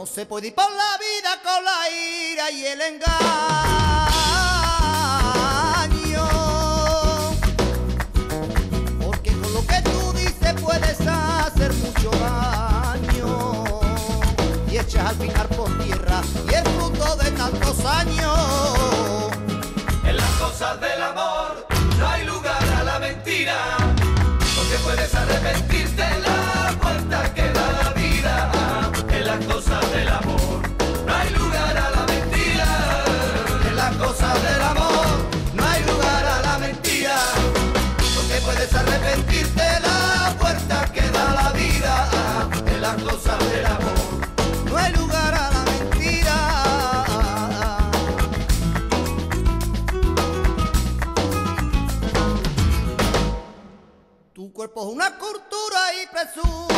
No se puede ir por la vida con la ira y el engaño, porque con lo que tú dices puedes hacer mucho daño y echas al final por tierra y el fruto de tantos años. En las cosas del amor no hay lugar a la mentira, porque puedes arrepentirte la vuelta que da la vida. En las cosas del amor no hay lugar a la mentira. En las cosas del amor no hay lugar a la mentira, porque puedes arrepentirte la puerta que da la vida. En las cosas del amor No hay lugar a la mentira. Tu cuerpo es una cultura y presume